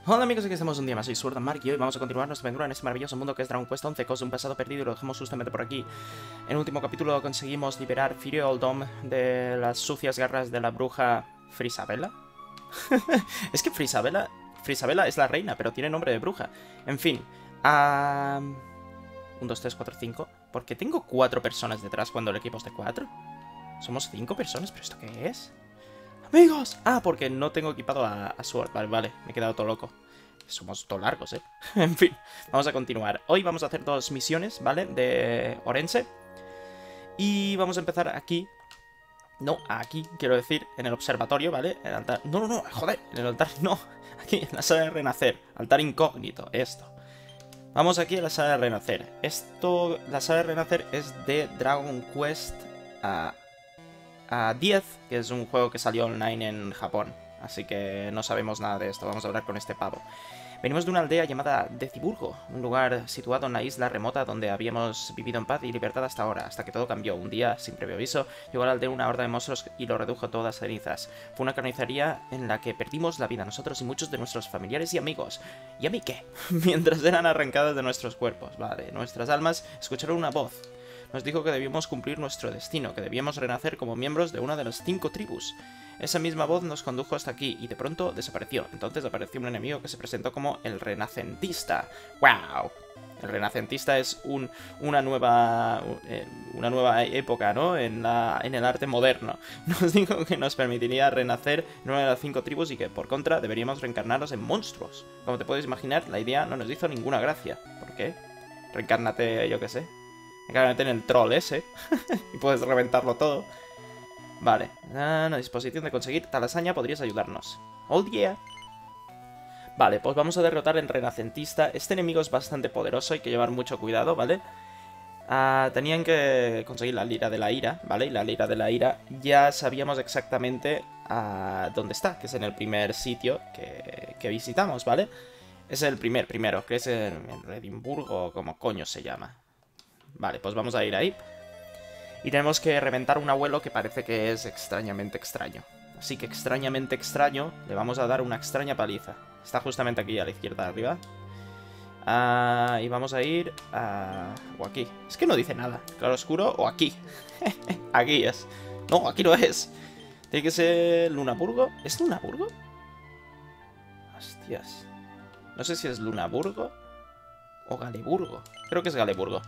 Hola amigos, aquí estamos un día más, soy Sword and Mark y hoy vamos a continuar nuestra aventura en este maravilloso mundo que es Dragon Quest 11, cosas de un pasado perdido, y lo dejamos justamente por aquí. En el último capítulo conseguimos liberar Firioldom de las sucias garras de la bruja Frisabella. Es que Frisabella es la reina, pero tiene nombre de bruja. En fin, 1, 2, 3, 4, 5. ¿Por qué tengo 4 personas detrás cuando el equipo es de 4? Somos 5 personas, ¿pero esto qué es? ¡Amigos! Ah, porque no tengo equipado a Sword. Vale, me he quedado todo loco. Somos todo largos, ¿eh? En fin, vamos a continuar. Hoy vamos a hacer 2 misiones, ¿vale? De Orense. Y vamos a empezar aquí. No, aquí, quiero decir, en el observatorio, ¿vale? El altar... No, joder, en el altar no. Aquí, en la sala de renacer. Altar incógnito, esto. Vamos aquí a la sala de renacer. La sala de renacer es de Dragon Quest a 10, que es un juego que salió online en Japón. Así que no sabemos nada de esto. Vamos a hablar con este pavo. Venimos de una aldea llamada Deciburgo, un lugar situado en la isla remota donde habíamos vivido en paz y libertad hasta ahora, hasta que todo cambió. Un día, sin previo aviso, llegó a la aldea una horda de monstruos y lo redujo todo a cenizas. Fue una carnicería en la que perdimos la vida nosotros y muchos de nuestros familiares y amigos. ¿Y a mí qué? Mientras eran arrancadas de nuestros cuerpos. Vale, nuestras almas escucharon una voz. Nos dijo que debíamos cumplir nuestro destino, que debíamos renacer como miembros de una de las 5 tribus. Esa misma voz nos condujo hasta aquí y de pronto desapareció. Entonces apareció un enemigo que se presentó como el Renacentista. ¡Wow! El Renacentista es una nueva época, ¿no? En el arte moderno. Nos dijo que nos permitiría renacer en una de las 5 tribus y que, por contra, deberíamos reencarnarnos en monstruos. Como te puedes imaginar, la idea no nos hizo ninguna gracia. ¿Por qué? Reencárnate, yo qué sé. Reencárnate en el troll ese. Y puedes reventarlo todo. Vale, a disposición de conseguir tal hazaña podrías ayudarnos. ¡Oh, yeah! Vale, pues vamos a derrotar al Renacentista. Este enemigo es bastante poderoso, hay que llevar mucho cuidado, ¿vale? Tenían que conseguir la Lira de la Ira, ¿vale? Y la Lira de la Ira ya sabíamos exactamente dónde está, que es en el primer sitio que visitamos, ¿vale? Es el primero, que es en Edimburgo, como coño se llama. Vale, pues vamos a ir ahí. Y tenemos que reventar un abuelo que parece que es extrañamente extraño. Así que extrañamente extraño, le vamos a dar una extraña paliza. Está justamente aquí a la izquierda de arriba. Y vamos a ir o aquí. Es que no dice nada. Claro oscuro o aquí. Aquí es. No, aquí no es. Tiene que ser Lunaburgo. ¿Es Lunaburgo? Hostias. No sé si es Lunaburgo o Galeburgo. Creo que es Galeburgo.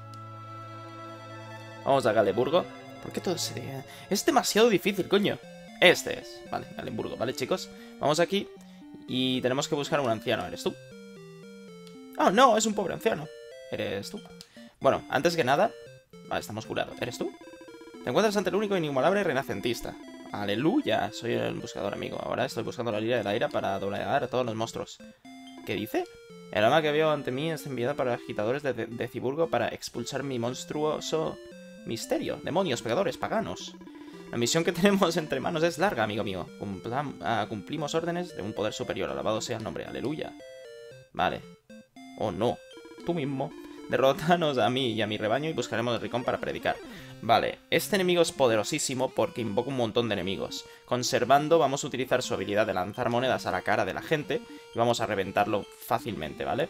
Vamos a Galeburgo. ¿Por qué todo sería? Es demasiado difícil, coño. Este es. Vale, Galeburgo. Vale, chicos. Vamos aquí. Y tenemos que buscar a un anciano. ¿Eres tú? Ah, no, es un pobre anciano. ¿Eres tú? Bueno, antes que nada... Vale, estamos curados. ¿Eres tú? Te encuentras ante el único inigualable renacentista. ¡Aleluya! Soy el buscador, amigo. Ahora estoy buscando la Lira de la Ira para doblegar a todos los monstruos. ¿Qué dice? El alma que veo ante mí es enviada para agitadores de Deciburgo para expulsar mi monstruoso... misterio, demonios, pecadores, paganos. La misión que tenemos entre manos es larga, amigo mío. Cumplimos órdenes de un poder superior. Alabado sea el nombre, aleluya. Vale. Oh, no. Tú mismo. Derrótanos a mí y a mi rebaño y buscaremos el ricón para predicar. Vale, este enemigo es poderosísimo porque invoca un montón de enemigos. Conservando, vamos a utilizar su habilidad de lanzar monedas a la cara de la gente y vamos a reventarlo fácilmente, ¿vale?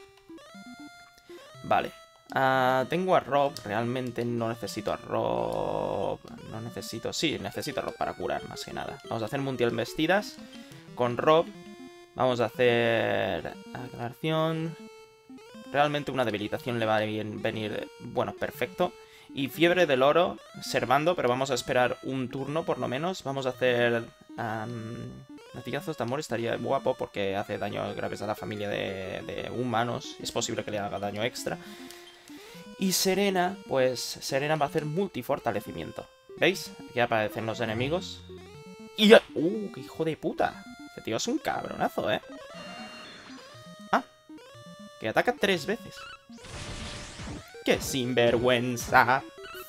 Vale. Tengo a Rob, realmente no necesito a Rob. No necesito... Sí, necesito a Rob para curar, más que nada. Vamos a hacer mundial vestidas con Rob. Vamos a hacer... aclaración. Realmente una debilitación le va a venir... Bueno, perfecto. Y fiebre del oro, servando, pero vamos a esperar un turno por lo menos. Vamos a hacer... latigazos de amor estaría guapo porque hace daño graves a la familia de humanos. Es posible que le haga daño extra. Y Serena, pues Serena va a hacer multifortalecimiento. ¿Veis? Aquí aparecen los enemigos. ¡Y ya! ¡Qué hijo de puta! Este tío es un cabronazo, ¿eh? Que ataca 3 veces. ¡Qué sinvergüenza!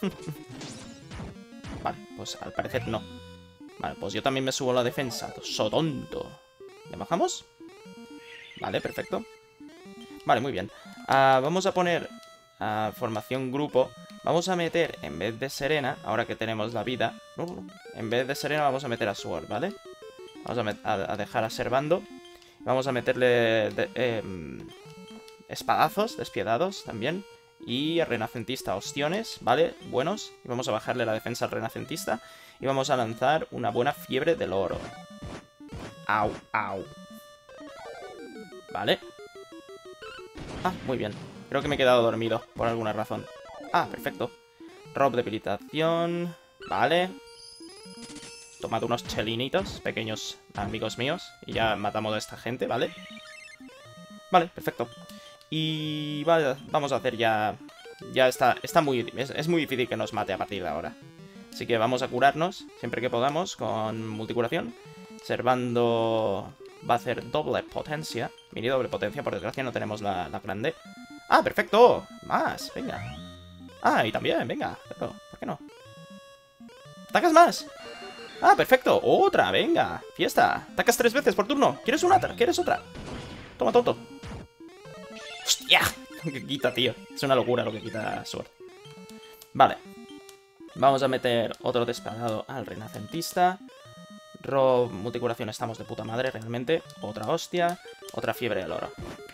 Vale, pues al parecer no. Vale, pues yo también me subo a la defensa. ¡So tonto! ¿Le bajamos? Vale, perfecto. Vale, muy bien. Vamos a poner... formación grupo. Vamos a meter, en vez de Serena, ahora que tenemos la vida, en vez de Serena vamos a meter a Sword, ¿vale? Vamos a dejar a Servando. Vamos a meterle espadazos despiadados también. Y renacentista, ostiones, ¿vale? Buenos. Y vamos a bajarle la defensa al renacentista. Y vamos a lanzar una buena fiebre del oro. Au, au. Vale. Ah, muy bien. Creo que me he quedado dormido, por alguna razón. Ah, perfecto. Rob debilitación. Vale. Tomad unos chelinitos, pequeños amigos míos. Y ya matamos a esta gente, ¿vale? Vale, perfecto. Y vamos a hacer ya... Ya está muy... Es muy difícil que nos mate a partir de ahora. Así que vamos a curarnos siempre que podamos con multicuración. Servando... Va a hacer doble potencia. Mini doble potencia, por desgracia no tenemos la grande. ¡Ah, perfecto! Más, venga. Ah, y también, venga. Pero, ¿por qué no? ¿Atacas más? Ah, perfecto. Otra, venga. Fiesta. Atacas 3 veces por turno. ¿Quieres una? ¿Quieres otra? Toma, tonto. ¡Hostia! Lo que quita, tío. Es una locura lo que quita Sword. Vale. Vamos a meter otro desparado al renacentista. Rob, multicuración, estamos de puta madre realmente. Otra hostia. Otra fiebre del oro.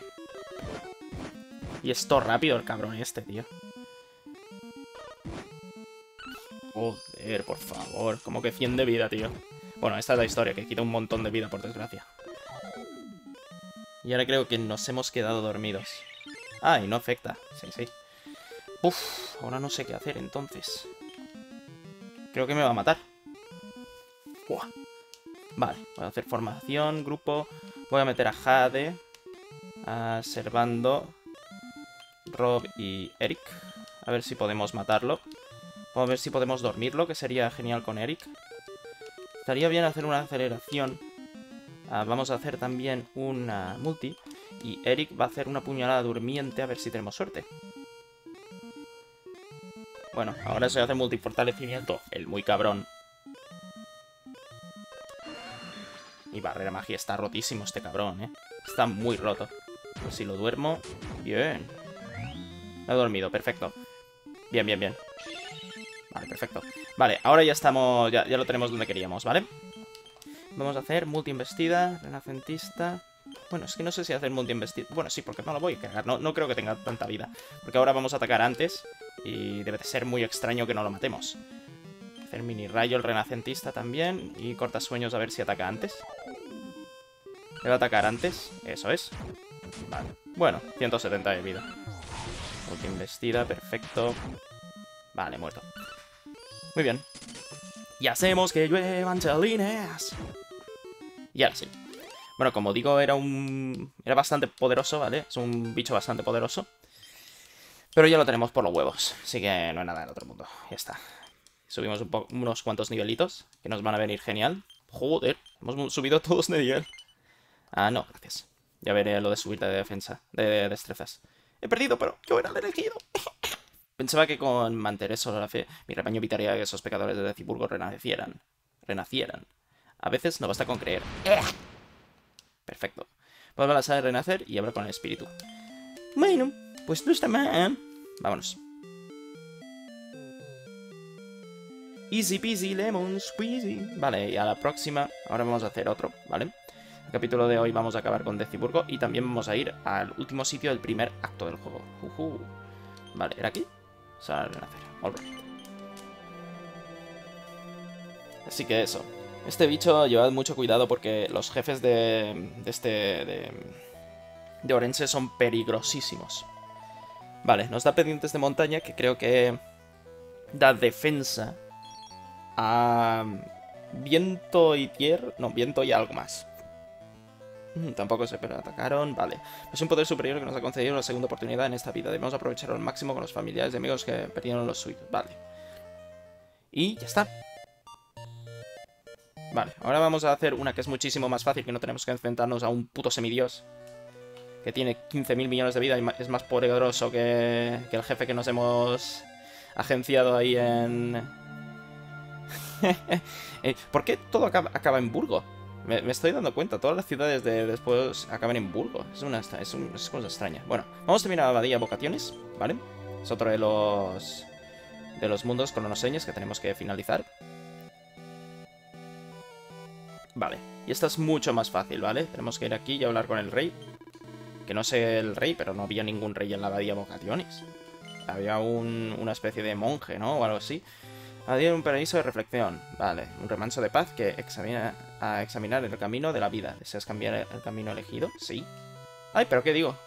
Y esto rápido el cabrón este, tío. Joder, por favor. Como que 100 de vida, tío. Bueno, esta es la historia, que quita un montón de vida, por desgracia. Y ahora creo que nos hemos quedado dormidos. Ah, y no afecta. Sí, sí. Uf, ahora no sé qué hacer, entonces. Creo que me va a matar. Buah. Vale, voy a hacer formación, grupo. Voy a meter a Jade, a Servando, Rob y Eric. A ver si podemos matarlo. Vamos a ver si podemos dormirlo, que sería genial con Eric. Estaría bien hacer una aceleración. Vamos a hacer también una multi. Y Eric va a hacer una puñalada durmiente, a ver si tenemos suerte. Bueno, ahora se hace multifortalecimiento, el muy cabrón. Y barrera magia, está rotísimo este cabrón, ¿eh? Está muy roto. Pues si lo duermo... Bien. Lo he dormido, perfecto. Bien, bien, bien. Vale, perfecto. Vale, ahora ya estamos... Ya lo tenemos donde queríamos, ¿vale? Vamos a hacer multi-investida, renacentista... Bueno, es que no sé si hacer multi-investida... Bueno, sí, porque no lo voy a cagar. No creo que tenga tanta vida. Porque ahora vamos a atacar antes. Y debe de ser muy extraño que no lo matemos. Hacer mini rayo el renacentista también. Y cortasueños a ver si ataca antes. ¿Le va a atacar antes? Eso es. Vale. Bueno, 170 de vida. Multi-investida, perfecto. Vale, muerto. Muy bien. Y hacemos que lluevan chelines. Y ahora sí. Bueno, como digo, era bastante poderoso, ¿vale? Es un bicho bastante poderoso. Pero ya lo tenemos por los huevos. Así que no hay nada del otro mundo. Ya está. Subimos unos cuantos nivelitos, que nos van a venir genial. Joder, hemos subido todos de nivel. Ah, no, gracias. Ya veré lo de subir de defensa, de destrezas. He perdido, pero yo era el elegido. Pensaba que con mantener solo la fe, mi rebaño evitaría que esos pecadores de Deciburgo renacieran. A veces no basta con creer. Perfecto. Vuelve a la sala de renacer y habla con el espíritu. Bueno, pues no está mal. Vámonos. Easy peasy lemon squeezy. Vale, y a la próxima, ahora vamos a hacer otro, ¿vale? El capítulo de hoy vamos a acabar con Deciburgo y también vamos a ir al último sitio del primer acto del juego. Vale, ¿era aquí? Sala de renacer. Alright. Así que eso. Este bicho, llevad mucho cuidado porque los jefes de Orense son peligrosísimos. Vale, nos da pendientes de montaña que creo que da defensa a viento y tierra. No, viento y algo más. Tampoco sé, pero atacaron. Vale. Es un poder superior que nos ha concedido la segunda oportunidad en esta vida. Debemos aprovecharlo al máximo con los familiares y amigos que perdieron los suyos. Vale. Y ya está. Vale, ahora vamos a hacer una que es muchísimo más fácil, que no tenemos que enfrentarnos a un puto semidios que tiene 15.000 millones de vida y es más poderoso que el jefe que nos hemos agenciado ahí en... ¿Por qué todo acaba en Burgo? Me estoy dando cuenta, todas las ciudades de después acaban en Burgo. Es una cosa extraña. Bueno, vamos a terminar la abadía Vocaciones, ¿vale? Es otro de los mundos cronoseños que tenemos que finalizar. Vale, y esta es mucho más fácil, ¿vale? Tenemos que ir aquí y hablar con el rey. Que no sé el rey, pero no había ningún rey en la abadía Vocationis. Había una especie de monje, ¿no? O algo así. Había un paraíso de reflexión. Vale, un remanso de paz que examina a examinar el camino de la vida. ¿Deseas cambiar el camino elegido? Sí. Ay, ¿pero qué digo?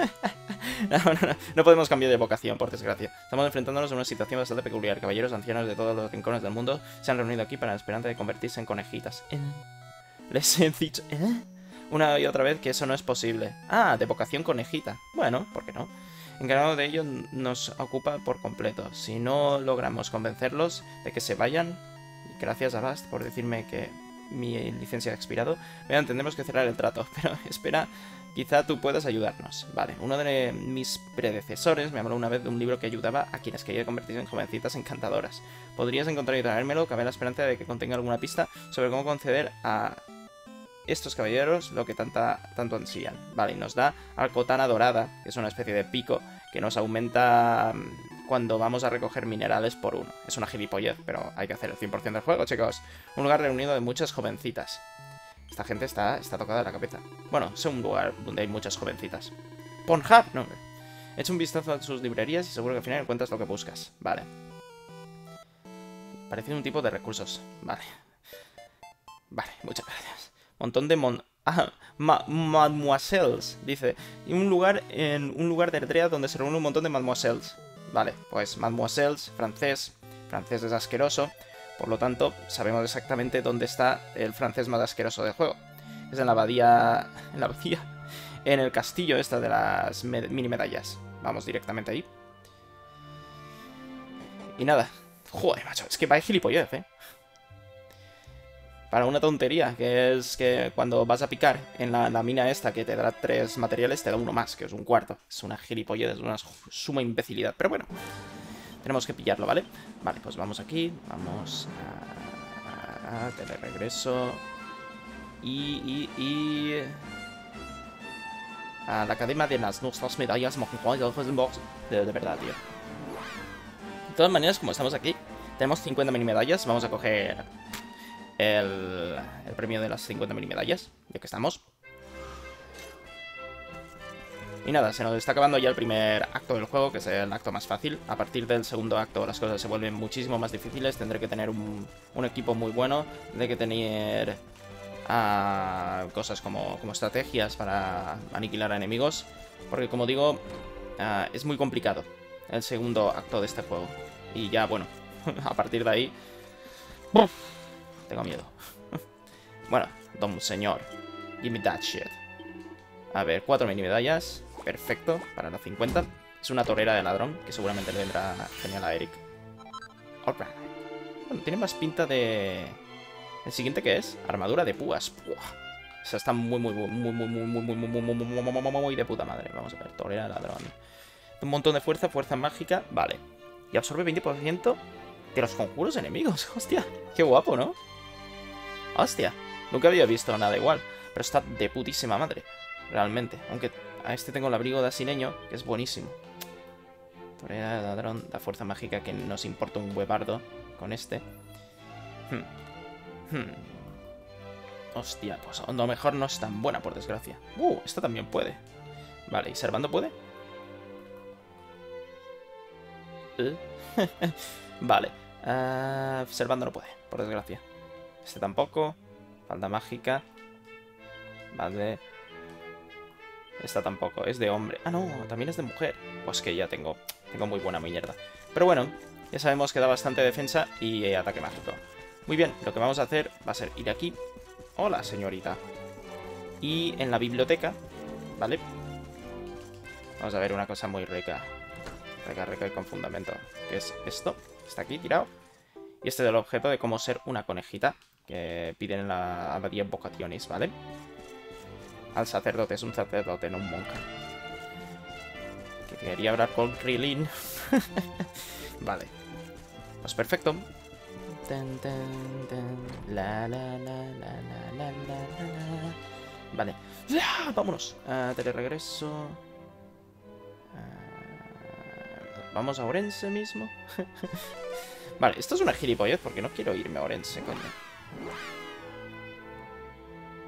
No podemos cambiar de vocación, por desgracia. Estamos enfrentándonos a una situación bastante peculiar. Caballeros ancianos de todos los rincones del mundo se han reunido aquí para la esperanza de convertirse en conejitas. Les he dicho... Una y otra vez que eso no es posible. Ah, de vocación conejita. Bueno, ¿por qué no? Encargado de ello nos ocupa por completo. Si no logramos convencerlos de que se vayan... Gracias a Bast por decirme que mi licencia ha expirado. Vean, tendremos que cerrar el trato. Pero espera, quizá tú puedas ayudarnos. Vale, uno de mis predecesores me habló una vez de un libro que ayudaba a quienes querían convertirse en jovencitas encantadoras. ¿Podrías encontrar y traérmelo? Cabe la esperanza de que contenga alguna pista sobre cómo conceder a estos caballeros lo que tanto ansían. Vale, y nos da Alcotana Dorada, que es una especie de pico que nos aumenta cuando vamos a recoger minerales por uno. Es una gilipollez, pero hay que hacer el 100% del juego, chicos. Un lugar reunido de muchas jovencitas. Esta gente está tocada de la cabeza. Bueno, es un lugar donde hay muchas jovencitas. Pornhub, no. Echa un vistazo a sus librerías y seguro que al final encuentras lo que buscas. Vale. Parece un tipo de recursos. Vale. Vale, muchas gracias. Montón de mademoiselles, dice. Y un lugar de Eritrea donde se reúne un montón de mademoiselles. Vale, pues mademoiselles, francés. Francés es asqueroso. Por lo tanto, sabemos exactamente dónde está el francés más asqueroso del juego. Es en la abadía... En el castillo esta de las mini medallas. Vamos directamente ahí. Y nada. Joder, macho, es que va de gilipollez, Para una tontería, que es que cuando vas a picar en la mina esta que te da 3 materiales, te da uno más, que es un cuarto. Es una gilipollez, es una suma imbecilidad. Pero bueno, tenemos que pillarlo, ¿vale? Vale, pues vamos aquí, vamos a teleregreso. Y... a la academia de las nuestras medallas. De verdad, tío. De todas maneras, como estamos aquí, tenemos 50 mini medallas. Vamos a coger el premio de las 50 mini medallas, ya que estamos. Y nada, se nos está acabando ya el primer acto del juego, que es el acto más fácil. A partir del segundo acto las cosas se vuelven muchísimo más difíciles. Tendré que tener un equipo muy bueno. Tendré que tener cosas como estrategias para aniquilar a enemigos. Porque como digo, es muy complicado el segundo acto de este juego. Y ya, bueno, a partir de ahí... ¡Buf! Tengo miedo. Bueno, don señor, give me that shit. A ver, 4 mini medallas. Perfecto, para las 50. Es una torera de ladrón, que seguramente le vendrá genial a Eric. Alright. Bueno, tiene más pinta de... ¿El siguiente qué es? Armadura de púas. Buah. O sea, está muy de puta madre. Vamos a ver, torera de ladrón. Un montón de fuerza, fuerza mágica. Vale. Y absorbe 20% de los conjuros enemigos. Hostia, qué guapo, ¿no? Hostia, nunca había visto nada igual. Pero está de putísima madre, realmente. Aunque a este tengo el abrigo de asileño, que es buenísimo. Torera de ladrón, da fuerza mágica, que nos importa un huevardo con este. Hostia, pues a lo mejor no es tan buena, por desgracia. Esta también puede. Vale, ¿y Servando puede? Vale. Servando no puede, por desgracia. Este tampoco. Falda mágica. Vale. Esta tampoco. Es de hombre. Ah, no, también es de mujer. Pues que ya tengo muy buena mierda. Pero bueno, ya sabemos que da bastante defensa y ataque mágico. Muy bien, lo que vamos a hacer va a ser ir aquí. Hola, señorita. Y en la biblioteca, ¿vale? Vamos a ver una cosa muy rica. Rica y con fundamento. Que es esto. Está aquí tirado. Y este es el objeto de cómo ser una conejita. Que piden en la abadía Vocationis, ¿vale? Al sacerdote. Es un sacerdote, no un monje. Que quería hablar con Krilin. Vale. Pues perfecto. Vale. Vámonos. Teleregreso. Vamos a Orense mismo. Vale, esto es una gilipollez porque no quiero irme a Orense, coño.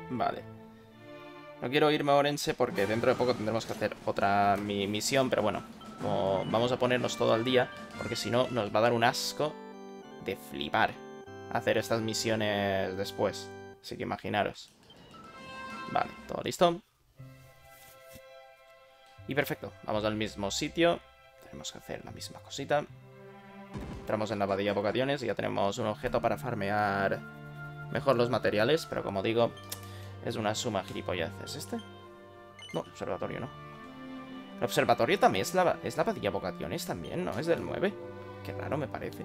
Vale. No quiero irme a Orense porque dentro de poco tendremos que hacer otra misión, pero bueno, como vamos a ponernos todo al día, porque si no nos va a dar un asco de flipar hacer estas misiones después. Así que imaginaros. Vale, todo listo. Y perfecto, vamos al mismo sitio. Tenemos que hacer la misma cosita. Entramos en la abadía Vocaciones y ya tenemos un objeto para farmear mejor los materiales, pero como digo, es una suma gilipollez. ¿Es este? No, observatorio no. El observatorio también es la abadía Vocaciones también, ¿no? Es del 9. Qué raro me parece.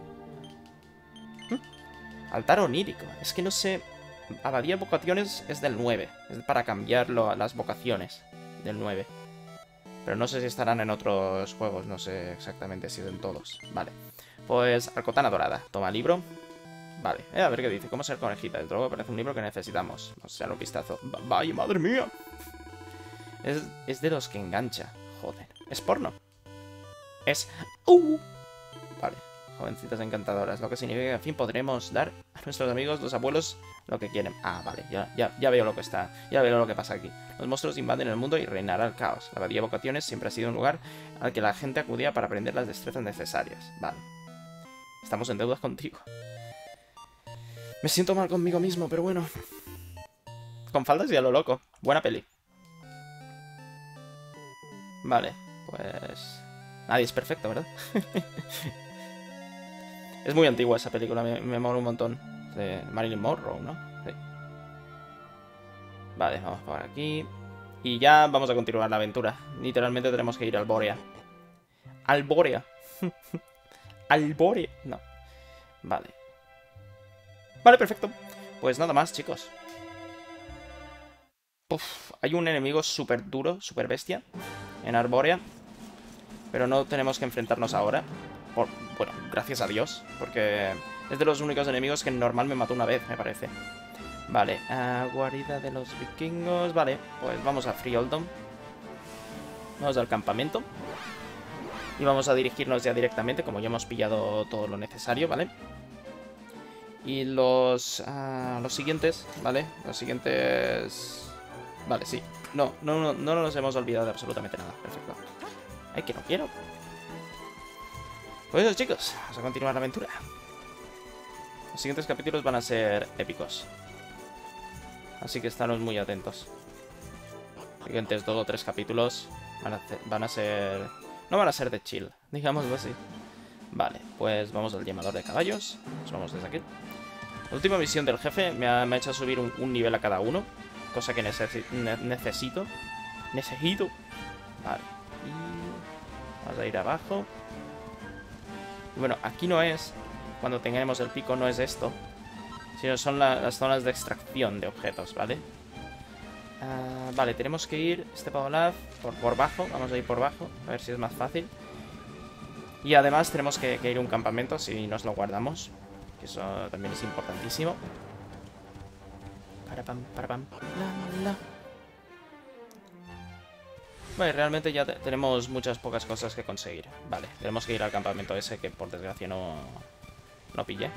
Altar onírico. Es que no sé... Abadía Vocaciones es del 9. Es para cambiarlo a las vocaciones del 9. Pero no sé si estarán en otros juegos. No sé exactamente si es en todos. Vale. Pues Arcotana Dorada. Toma libro. Vale. A ver qué dice. ¿Cómo ser conejita del drogo? Parece un libro que necesitamos. Vamos a echarle un vistazo. ¡Vaya, madre mía! Es de los que engancha. Joder. Es porno. Es... Vale. Jovencitas encantadoras. Lo que significa que al fin podremos dar a nuestros amigos, los abuelos, lo que quieren. Ah, vale. Ya veo lo que está. Ya veo lo que pasa aquí. Los monstruos invaden el mundo y reinará el caos. La abadía Vocaciones siempre ha sido un lugar al que la gente acudía para aprender las destrezas necesarias. Vale. Estamos en deuda contigo. Me siento mal conmigo mismo, pero bueno. Con faldas y a lo loco. Buena peli. Vale, pues... Nadie es perfecto, ¿verdad? Es muy antigua esa película, me mola un montón. De Marilyn Monroe, ¿no? Sí. Vale, vamos por aquí. Y ya vamos a continuar la aventura. Literalmente tenemos que ir al Borea. ¡Alborea! ¡Alborea! No. Vale. Vale, perfecto. Pues nada más, chicos. Uf, hay un enemigo súper duro, súper bestia en Arborea. Pero no tenemos que enfrentarnos ahora. Bueno, gracias a Dios. Porque es de los únicos enemigos que normal me mató una vez, me parece. Vale, guarida de los vikingos. Vale, pues vamos a Frioldom. Vamos al campamento. Y vamos a dirigirnos ya directamente, como ya hemos pillado todo lo necesario, ¿vale? Y los siguientes, ¿vale? Los siguientes... Vale, sí. No nos hemos olvidado de absolutamente nada. Perfecto. Ay, que no quiero. Pues eso, chicos. Vamos a continuar la aventura. Los siguientes capítulos van a ser épicos. Así que estaros muy atentos. Los siguientes 2 o 3 capítulos van a ser... No van a ser de chill, digámoslo así. Vale, pues vamos al llamador de caballos. Nos vamos desde aquí. La última misión del jefe me ha hecho subir un nivel a cada uno. Cosa que necesito. Necesito. Vale. Y vamos a ir abajo. Y bueno, aquí no es... Cuando tengamos el pico no es esto. Sino son las zonas de extracción de objetos, ¿vale? Vale, tenemos que ir Stepalaz por bajo. Vamos a ir por bajo, a ver si es más fácil. Y además tenemos que ir a un campamento si nos lo guardamos. Que eso también es importantísimo. Para pam. La. Vale, realmente ya tenemos muchas pocas cosas que conseguir. Vale, tenemos que ir al campamento ese que por desgracia no pillé.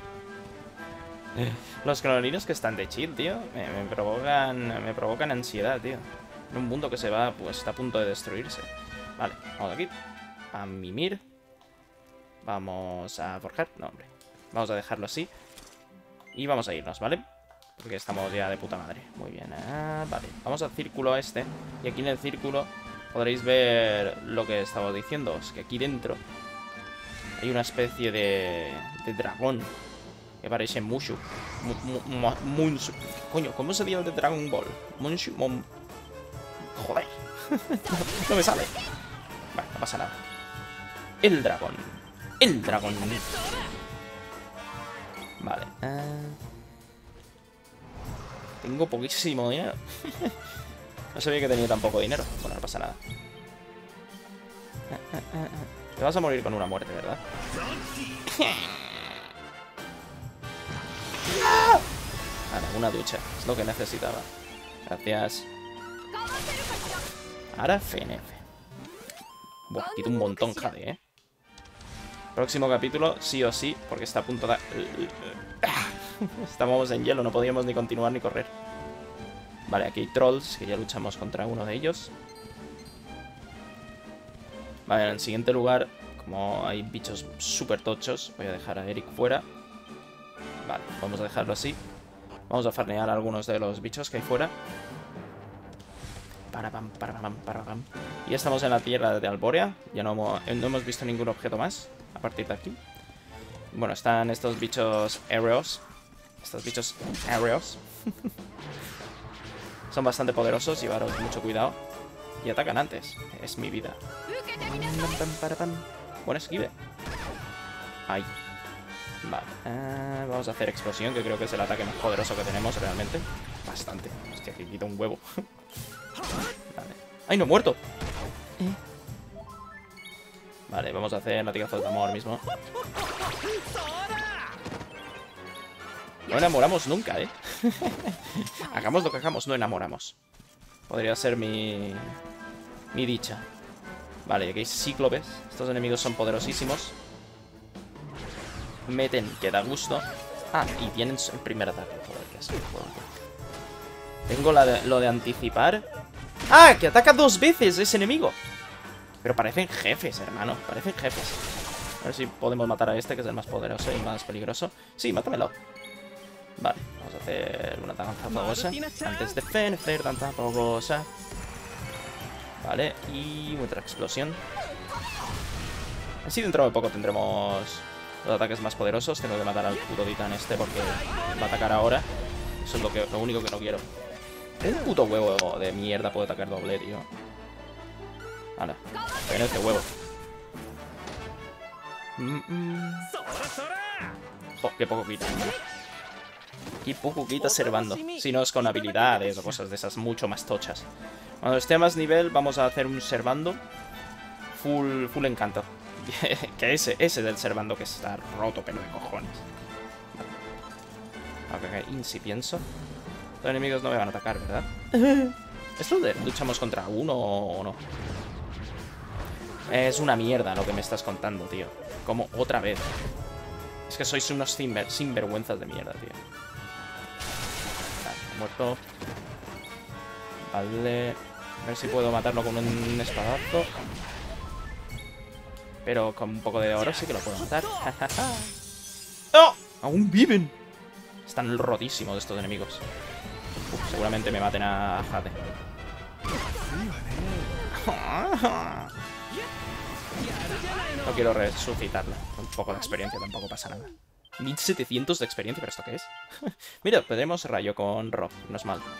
Los clonerinos que están de chill, tío, me provocan ansiedad, tío. En un mundo que se va, pues está a punto de destruirse. Vale, vamos aquí. A mimir. Vamos a forjar. No, hombre. Vamos a dejarlo así. Y vamos a irnos, ¿vale? Porque estamos ya de puta madre. Muy bien. Vale, vamos al círculo este. Y aquí en el círculo podréis ver lo que estaba diciendo. Es que aquí dentro hay una especie de dragón que parece Mushu. Munshu. Coño, ¿cómo se dio el de Dragon Ball? Munshu. Joder. No me sale. Vale, no pasa nada. El dragón. El dragón. Vale. Tengo poquísimo dinero. No sabía que tenía tan poco dinero. Bueno, no pasa nada. Te vas a morir con una muerte, ¿verdad? Ahora, una ducha. Es lo que necesitaba. Gracias. Ahora FNF. Buah, quito un montón, Jade, ¿eh? Próximo capítulo, sí o sí, porque está a punto de... Estábamos en hielo, no podíamos ni continuar ni correr. Vale, aquí hay trolls, que ya luchamos contra uno de ellos. Vale, en el siguiente lugar, como hay bichos súper tochos, voy a dejar a Eric fuera. Vale, vamos a dejarlo así. Vamos a farmear a algunos de los bichos que hay fuera. Parapam, parapam, parapam. Y estamos en la tierra de Alborea. Ya no hemos visto ningún objeto más a partir de aquí. Bueno, están estos bichos aéreos. Estos bichos aéreos. Son bastante poderosos, llevaros mucho cuidado. Y atacan antes. Es mi vida. Buen esquive. Ahí. Vale. Vamos a hacer explosión, que creo que es el ataque más poderoso que tenemos realmente. Bastante. Hostia, que quita un huevo. Vale. ¡Ay, no he muerto! Vale, vamos a hacer latigazos de amor mismo. No enamoramos nunca, ¿eh? Hagamos lo que hagamos, no enamoramos. Podría ser mi dicha. Vale, aquí hay cíclopes. Estos enemigos son poderosísimos. Meten, que da gusto. Ah, y tienen el primer ataque. Joder, qué asco. Tengo lo de anticipar. ¡Ah! Que ataca 2 veces ese enemigo. Pero parecen jefes, hermano. Parecen jefes. A ver si podemos matar a este, que es el más poderoso y más peligroso. Sí, mátamelo. Vale, vamos a hacer una danza fogosa. Antes de hacer danza fogosa. Vale, y otra explosión. Así dentro de poco tendremos los ataques más poderosos. Tengo que matar al puto titán este porque va a atacar ahora. Eso es lo único que no quiero. Un puto huevo de mierda puede atacar doble, tío. Hala, ven este huevo. Jo, qué poco quita. Qué poco quita Servando. Si no es con habilidades o cosas de esas mucho más tochas. Cuando esté a más nivel vamos a hacer un Servando full encanto. Que ese del Servando que está roto, pero de cojones. Ok, incipienso. Los enemigos no me van a atacar, ¿verdad? ¿Esto de luchamos contra uno o no? Es una mierda lo que me estás contando, tío. Como otra vez. Es que sois unos sinvergüenzas de mierda, tío. Vale, muerto. Vale. A ver si puedo matarlo con un espadazo. Pero con un poco de oro sí que lo puedo matar. ¡Oh! ¡Aún viven! Están rotísimos estos enemigos. Seguramente me maten a Jade. No quiero resucitarla. Un poco de experiencia, tampoco pasa nada. 1700 de experiencia, ¿pero esto qué es? Mira, tenemos rayo con Rob, no es mal.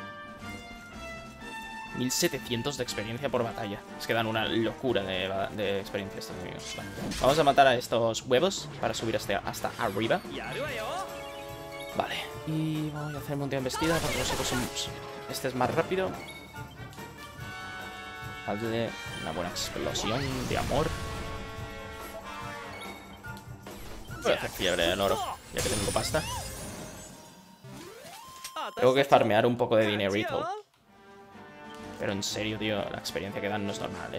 1700 de experiencia por batalla. Es que dan una locura de experiencia estos enemigos. Vale. Vamos a matar a estos huevos para subir hasta arriba. Vale, y voy a hacer monte embestida porque nosotros somos... Este es más rápido. Vale, una buena explosión de amor. Voy a hacer fiebre del oro, ya que tengo pasta. Tengo que farmear un poco de dinerito. Pero en serio, tío, la experiencia que dan no es normal, ¿eh?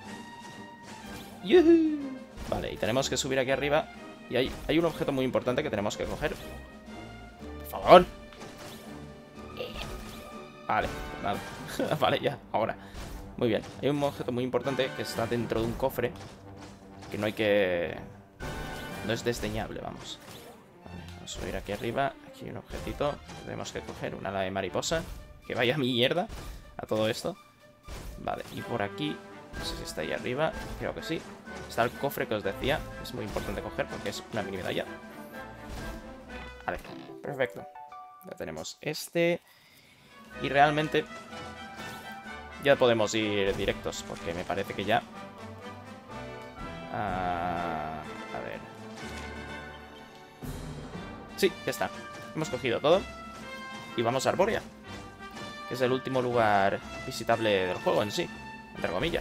¡Yuhu! Vale, y tenemos que subir aquí arriba. Y hay un objeto muy importante que tenemos que coger. ¡Por favor! Vale, nada. Vale, ya, ahora. Muy bien, hay un objeto muy importante que está dentro de un cofre. Que no hay que... No es desdeñable, vamos. Vale, vamos a subir aquí arriba. Aquí hay un objetito. Tenemos que coger una ala de mariposa. Que vaya mierda a todo esto. Vale, y por aquí, no sé si está ahí arriba, creo que sí. Está el cofre que os decía. Es muy importante coger porque es una mini medalla. Vale, perfecto. Ya tenemos este. Y realmente ya podemos ir directos porque me parece que ya... a ver. Sí, ya está. Hemos cogido todo. Y vamos a Arborea. Que es el último lugar visitable del juego en sí. Entre comillas.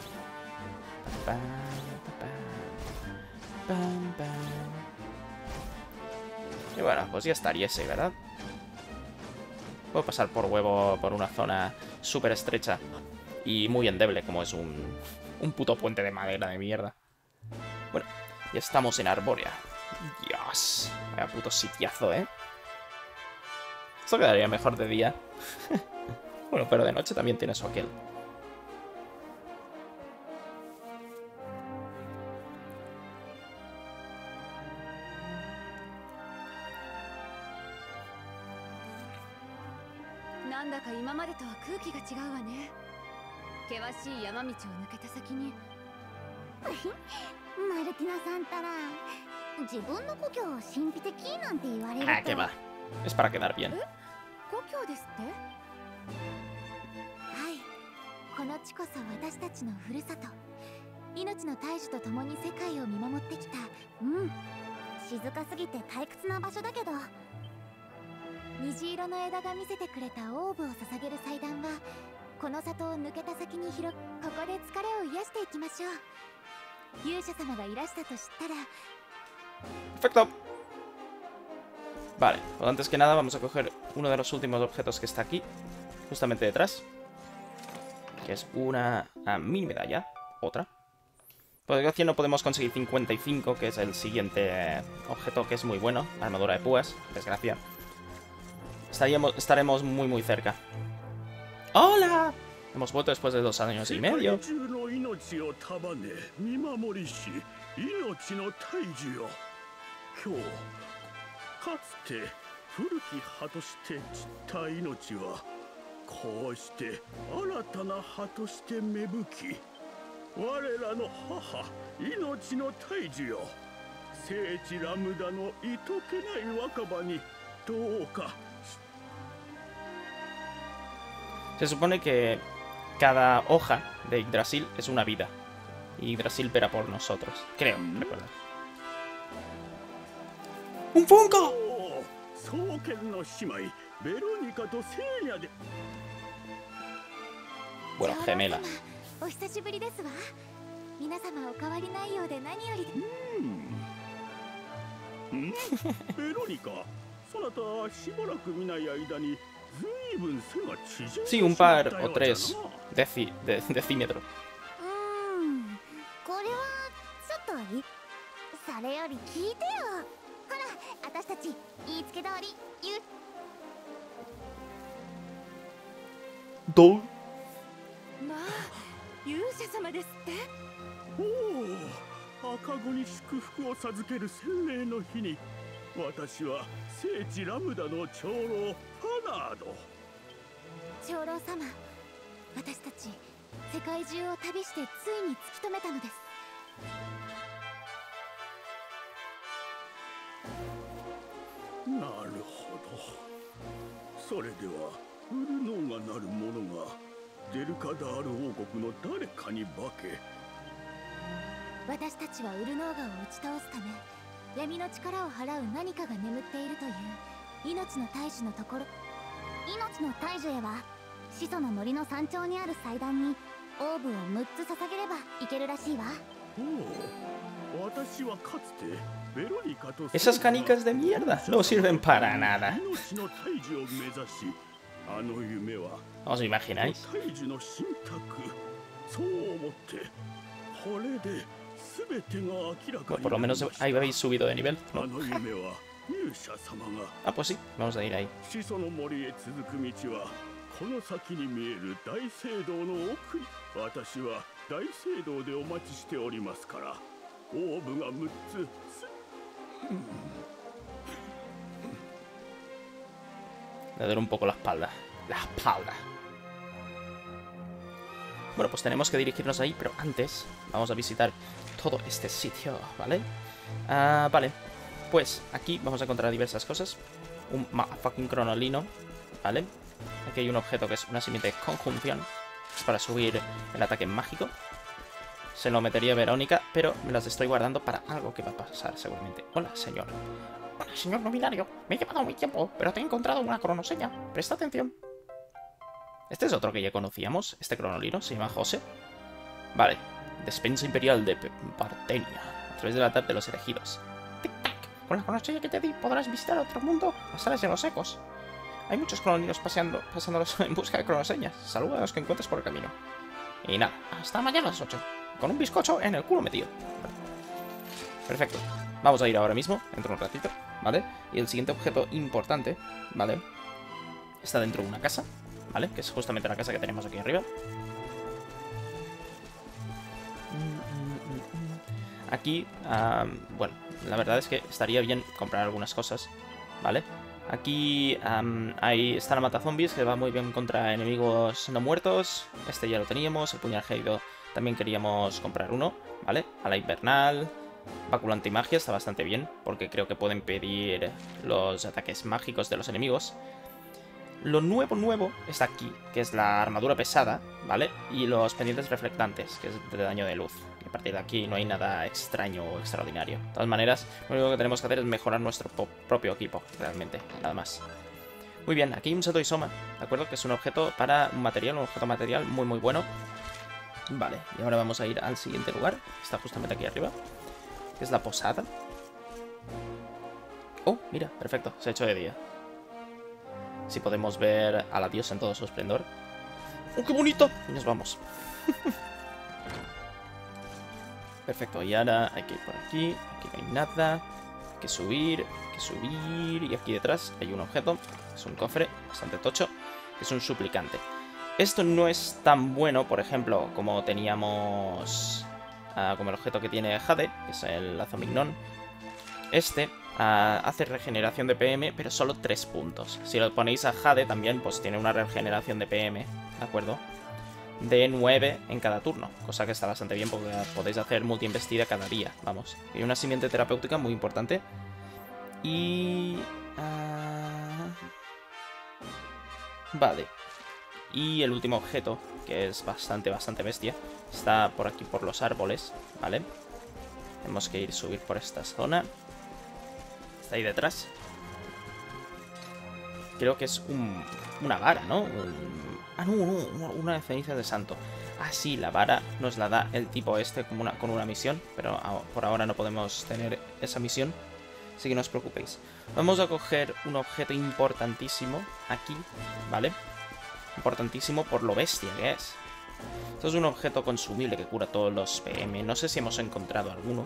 Y bueno, pues ya estaría ese, ¿verdad? Puedo pasar por huevo por una zona súper estrecha y muy endeble, como es un puto puente de madera de mierda. Bueno, ya estamos en Arborea. Dios, vaya puto sitiazo, ¿eh? Esto quedaría mejor de día. Bueno, pero de noche también tiene su aquel. Ah, que va. Es para quedar bien. Perfecto. Vale, pues antes que nada vamos a coger uno de los últimos objetos que está aquí, justamente detrás, que es una mini medalla. Otra. Por desgracia no podemos conseguir 55, que es el siguiente objeto, que es muy bueno. Armadura de púas, desgracia. Estaremos muy cerca. ¡Hola! Hemos vuelto después de 2 años y medio. Se supone que cada hoja de Yggdrasil es una vida. Y Yggdrasil verá por nosotros. Creo, recuerda. ¡Un Funko! Bueno, gemelas. Sí, un par o 3 decímetros. ¿Dou? Esas canicas de mierda no sirven para nada. ¿Os imagináis? Bueno, por lo menos ahí habéis subido de nivel, ¿no? Ah, pues sí, vamos a ir ahí. Le doy un poco la espalda. La espalda. Bueno, pues tenemos que dirigirnos ahí, pero antes vamos a visitar todo este sitio, ¿vale? Vale, pues aquí vamos a encontrar diversas cosas. Un fucking cronolino, ¿vale? Aquí hay un objeto que es una simiente de conjunción. Es para subir el ataque mágico. Se lo metería Verónica, pero me las estoy guardando para algo que va a pasar seguramente. Hola, señor. Hola, señor nominario. Me he llevado mi tiempo, pero te he encontrado una cronoseña. Presta atención. Este es otro que ya conocíamos. Este cronolino se llama José. Vale. Despensa imperial de Partenia. A través de la tab de los elegidos. Tic-tac. Con la cronoseña que te di podrás visitar otro mundo a sales de los ecos. Hay muchos cronolinos pasándolos en busca de cronoseñas. Saluda a los que encuentres por el camino. Y nada, hasta mañana a las 8. Con un bizcocho en el culo metido. Perfecto. Vamos a ir ahora mismo, dentro de un ratito, ¿vale? Y el siguiente objeto importante, ¿vale? está dentro de una casa, ¿vale? Que es justamente la casa que tenemos aquí arriba. Aquí, bueno, la verdad es que estaría bien comprar algunas cosas, ¿vale? Aquí ahí está la matazombies, que va muy bien contra enemigos no muertos. Este ya lo teníamos, el puñal gélido también queríamos comprar uno, ¿vale? A la invernal, báculo antimagia está bastante bien, porque creo que puede impedir los ataques mágicos de los enemigos. Lo nuevo está aquí, que es la armadura pesada, ¿vale? Y los pendientes reflectantes, que es de daño de luz. Y a partir de aquí no hay nada extraño o extraordinario. De todas maneras, lo único que tenemos que hacer es mejorar nuestro propio equipo, realmente, nada más. Muy bien, aquí hay un Satoi Soma, ¿de acuerdo? Que es un objeto para un objeto material muy bueno. Vale, y ahora vamos a ir al siguiente lugar, que está justamente aquí arriba, que es la posada. Oh, mira, perfecto, se ha hecho de día. Si podemos ver a la diosa en todo su esplendor. ¡Oh, qué bonito! Y nos vamos. Perfecto, y ahora hay que ir por aquí. Aquí no hay nada. Hay que subir, y aquí detrás hay un objeto. Es un cofre bastante tocho, que es un suplicante. Esto no es tan bueno, por ejemplo, como teníamos... como el objeto que tiene Jade, que es el lazo Mignon. Este... hace regeneración de PM, pero solo 3 puntos. Si lo ponéis a Jade también, pues tiene una regeneración de PM, ¿de acuerdo? De 9 en cada turno, cosa que está bastante bien porque podéis hacer multi-embestida cada día, vamos. Y una simiente terapéutica muy importante. Y... vale. Y el último objeto, que es bastante bestia, está por aquí por los árboles, ¿vale? Tenemos que subir por esta zona. Ahí detrás. Creo que es una vara, ¿no? No, una de cenizas de santo. Ah, sí, la vara nos la da el tipo este con una misión, pero por ahora no podemos tener esa misión, así que no os preocupéis. Vamos a coger un objeto importantísimo aquí, ¿vale? Importantísimo por lo bestia que es. Esto es un objeto consumible que cura todos los PM. No sé si hemos encontrado alguno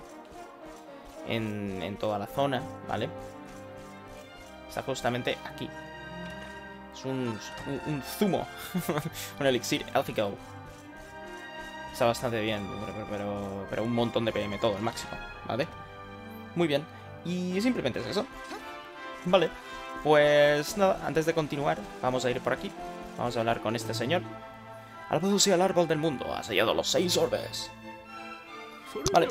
en toda la zona, ¿vale? Está justamente aquí. Es un zumo. Un elixir élfico. Está bastante bien, pero un montón de PM todo, el máximo, ¿vale? Muy bien. Y simplemente es eso. Vale. Pues nada, antes de continuar, vamos a ir por aquí. Vamos a hablar con este señor. Alabado sea el árbol del mundo, ha sellado los 6 orbes. Vale.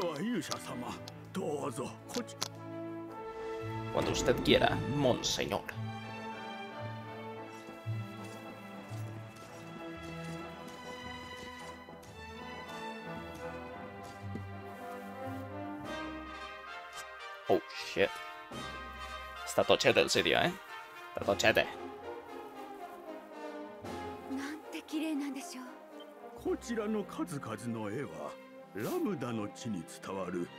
Cuando usted quiera, monseñor. Oh, shit. Está tochete el sitio, ¿eh? Está tochete. こちらの数々の絵はラムダの地に伝わる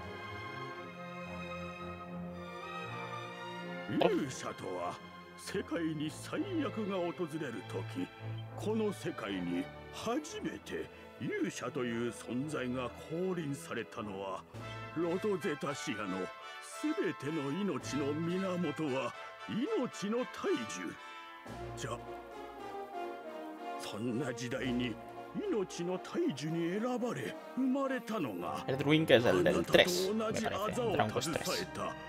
勇者とは世界に最悪が訪れる時この世界に初めて勇者という存在が降臨されたのはロドゼタシアのすべての命の源は命の大樹じゃそんな時代に El Druin, que es el del 3, me parece, Dragon Quest 3.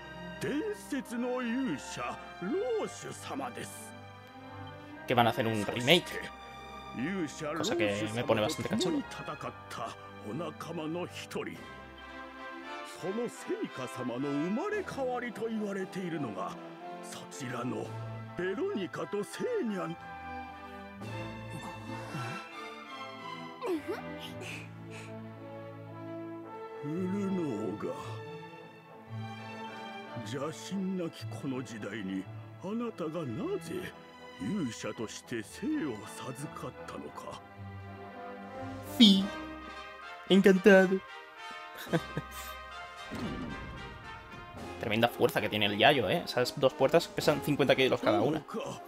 Que van a hacer un remake, cosa que me pone bastante cachondo. Sí, encantado. Tremenda fuerza que tiene el Yayo, ¿eh? Esas dos puertas pesan 50 kilos cada una.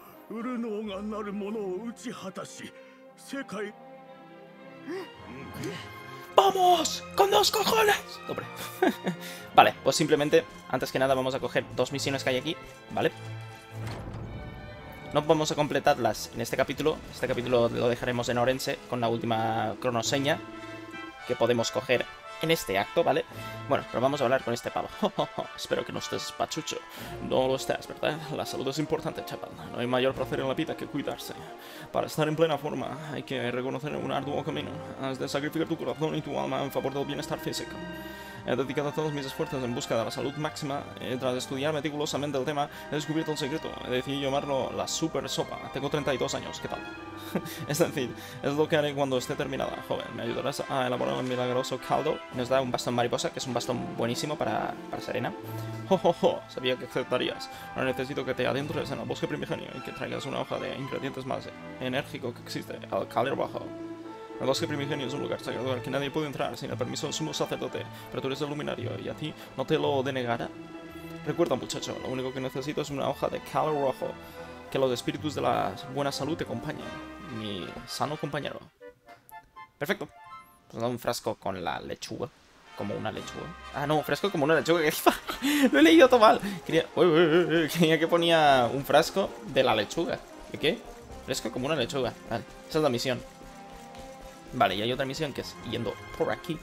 ¡Vamos! ¡Con 2 cojones! Hombre. Vale, pues simplemente, antes que nada, vamos a coger 2 misiones que hay aquí, ¿vale? No vamos a completarlas en este capítulo. Este capítulo lo dejaremos en Orense con la última cronoseña que podemos coger en este acto, ¿vale? Bueno, pero vamos a hablar con este pavo. Espero que no estés pachucho. No lo estás, ¿verdad? La salud es importante, chaval. No hay mayor placer en la vida que cuidarse. Para estar en plena forma hay que reconocer un arduo camino. Has de sacrificar tu corazón y tu alma en favor del bienestar físico. He dedicado todos mis esfuerzos en busca de la salud máxima. Tras estudiar meticulosamente el tema, he descubierto el secreto. He decidido llamarlo la super sopa. Tengo 32 años, ¿qué tal? Es decir, es lo que haré cuando esté terminada, joven. Me ayudarás a elaborar un milagroso caldo. Nos da un bastón mariposa, que es un bastón buenísimo para Serena. Sabía que aceptarías. Ahora necesito que te adentres en el bosque primigenio y que traigas una hoja de ingredientes más enérgico que existe, el caldo bajo. El bosque primigenio es un lugar sagrado al que nadie puede entrar sin el permiso del sumo sacerdote, pero tú eres el luminario y a ti no te lo denegará. Recuerda, muchacho, lo único que necesito es una hoja de cal rojo. Que los espíritus de la buena salud te acompañen, mi sano compañero. Perfecto. Pues da un frasco con la lechuga. Como una lechuga. Ah, no, un frasco como una lechuga. Lo he leído todo mal. Quería que ponía un frasco de la lechuga. ¿De qué? Frasco como una lechuga. Vale, esa es la misión. Vale, y hay otra misión que es yendo por aquí.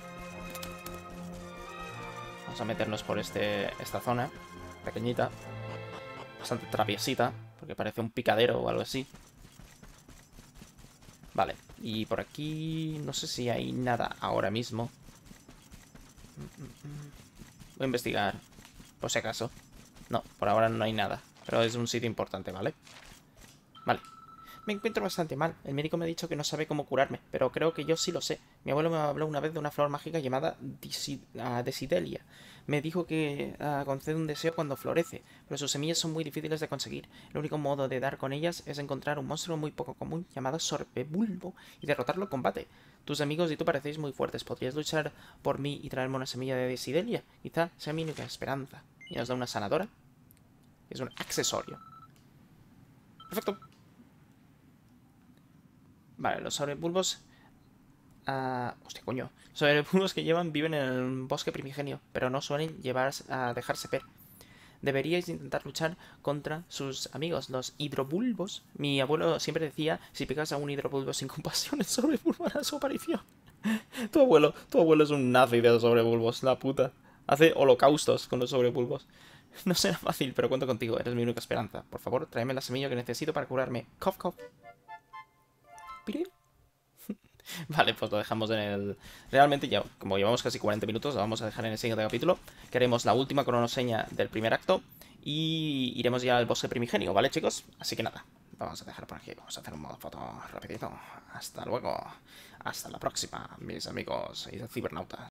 Vamos a meternos por esta zona pequeñita. Bastante traviesita, porque parece un picadero o algo así. Vale, y por aquí no sé si hay nada ahora mismo. Voy a investigar, por si acaso. No, por ahora no hay nada, pero es un sitio importante, ¿vale? Vale. Me encuentro bastante mal. El médico me ha dicho que no sabe cómo curarme, pero creo que yo sí lo sé. Mi abuelo me habló una vez de una flor mágica llamada Desidelia. Me dijo que concede un deseo cuando florece, pero sus semillas son muy difíciles de conseguir. El único modo de dar con ellas es encontrar un monstruo muy poco común llamado Sorbebulbo y derrotarlo en combate. Tus amigos y tú parecéis muy fuertes. ¿Podrías luchar por mí y traerme una semilla de Desidelia? Quizá sea mi única esperanza. Y nos da una sanadora. Es un accesorio. Perfecto. Vale, los sobrebulbos... hostia, coño. Los sobrebulbos que viven en el bosque primigenio, pero no suelen dejarse ver. Deberíais intentar luchar contra sus amigos, los hidrobulbos. Mi abuelo siempre decía, si pegas a un hidrobulbo sin compasión, el sobrebulbo hará su aparición. Tu abuelo es un nazi de los sobrebulbos, la puta. Hace holocaustos con los sobrebulbos. No será fácil, pero cuento contigo, eres mi única esperanza. Por favor, tráeme la semilla que necesito para curarme. Cough, cough. Vale, pues lo dejamos en el... Realmente ya, como llevamos casi 40 minutos, lo vamos a dejar en el siguiente capítulo, que haremos la última cronoseña del primer acto y iremos ya al bosque primigenio, ¿vale, chicos? Así que nada, vamos a dejar por aquí, vamos a hacer un modo foto rapidito. Hasta luego, hasta la próxima, mis amigos y cibernautas.